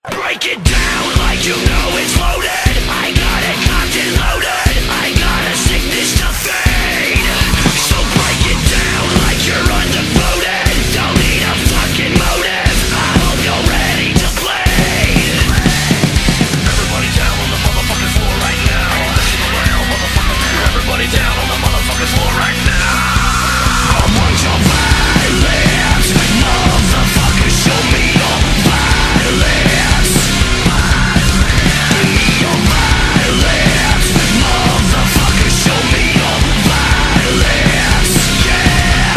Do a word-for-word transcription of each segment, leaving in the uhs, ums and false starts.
Break it down like you know it's loaded. I got it cocked and loaded. I got a sickness to fade. So break it down like you're undevoted. Don't need a fucking motive. I hope you're ready to play. Everybody down on the motherfucking floor right now. Everybody down on the motherfucking floor right now. I want your violence. Motherfuckers, show me your violence. Give me your violence. Motherfuckers, show me your violence. Yeah.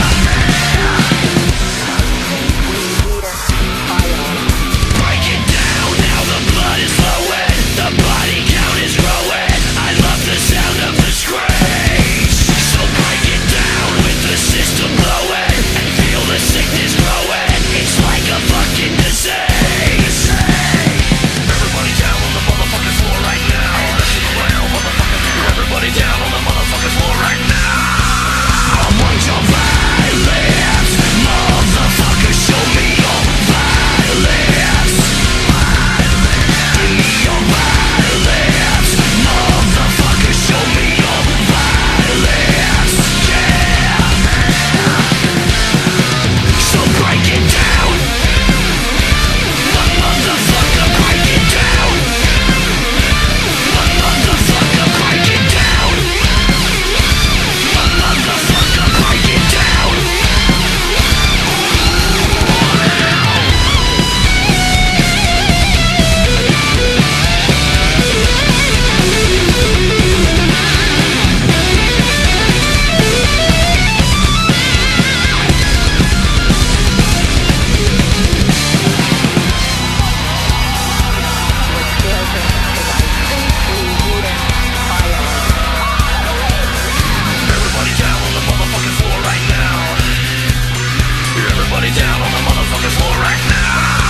Break it down, now the blood is flowing. The body count is growing. I love the sound of the screams. So break it down with the system blowing. And feel the sickness growing. It's like a fucking disease. Everybody down on the motherfucking floor right now. Everybody down on the motherfucking floor right now. I want your violence. Motherfuckers, show me your violence. Give me your violence. Motherfuckers, show me your violence. Yeah. So break it down. One motherfucker, break it down. One motherfucker, break it down. One motherfucker, break it down. Everybody down on the motherfucking floor right now. Everybody down on the motherfucking floor right now.